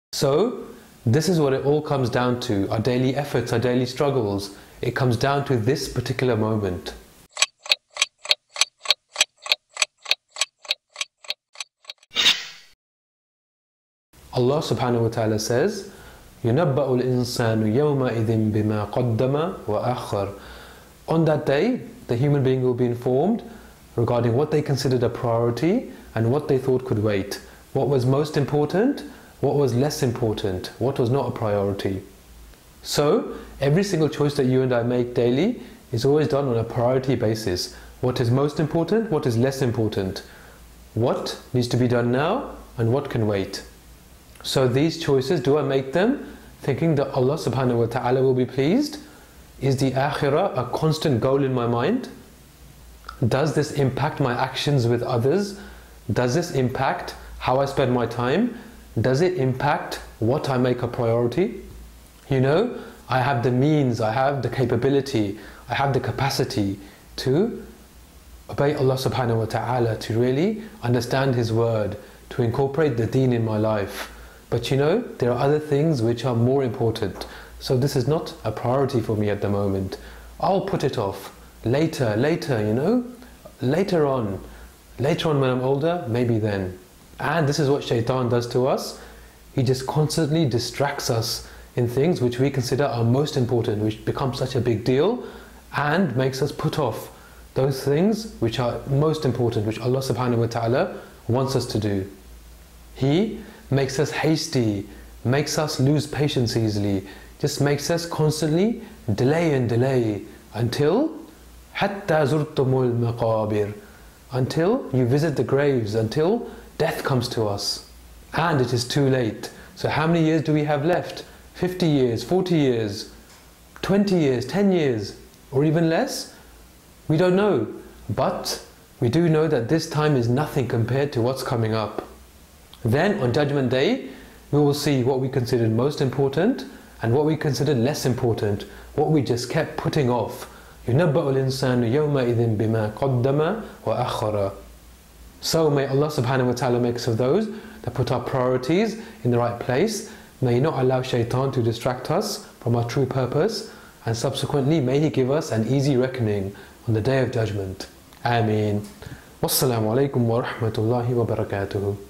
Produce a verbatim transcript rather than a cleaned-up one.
So this is what it all comes down to, our daily efforts, our daily struggles. It comes down to this particular moment. Allah subhanahu wa ta'ala says, يُنَبَّأُ الْإِنسَانُ يَوْمَئِذٍ بِمَا قَدَّمَ وَأَخَّرَ. On that day, the human being will be informed regarding what they considered a priority and what they thought could wait. What was most important, what was less important, what was not a priority. So, every single choice that you and I make daily is always done on a priority basis. What is most important, what is less important. What needs to be done now and what can wait. So these choices, do I make them thinking that Allah subhanahu wa ta'ala will be pleased? Is the akhirah a constant goal in my mind? Does this impact my actions with others? Does this impact how I spend my time? Does it impact what I make a priority? You know, I have the means, I have the capability, I have the capacity to obey Allah subhanahu wa ta'ala, to really understand His word, to incorporate the deen in my life. But you know, there are other things which are more important. So this is not a priority for me at the moment. I'll put it off. Later, later, you know, later on. Later on when I'm older, maybe then. And this is what shaitan does to us. He just constantly distracts us in things which we consider are most important, which become such a big deal, and makes us put off those things which are most important, which Allah subhanahu wa ta'ala wants us to do. He makes us hasty, makes us lose patience easily, just makes us constantly delay and delay until حَتَّى زُرْتُمُ الْمَقَابِرِ, until you visit the graves, until death comes to us and it is too late. So how many years do we have left? fifty years, forty years, twenty years, ten years, or even less? We don't know, but we do know that this time is nothing compared to what's coming up. Then on Judgment Day, we will see what we considered most important and what we considered less important, what we just kept putting off. يُنَبَّأُ الْإِنسَانُ يَوْمَئِذٍ بِمَا قَدَّمَ وَأَخَّرَ. So may Allah subhanahu wa ta'ala make us of those that put our priorities in the right place. May He not allow shaitan to distract us from our true purpose, and subsequently may He give us an easy reckoning on the Day of Judgment. Ameen. Wassalamu alaikum wa rahmatullahi wa barakatuhu.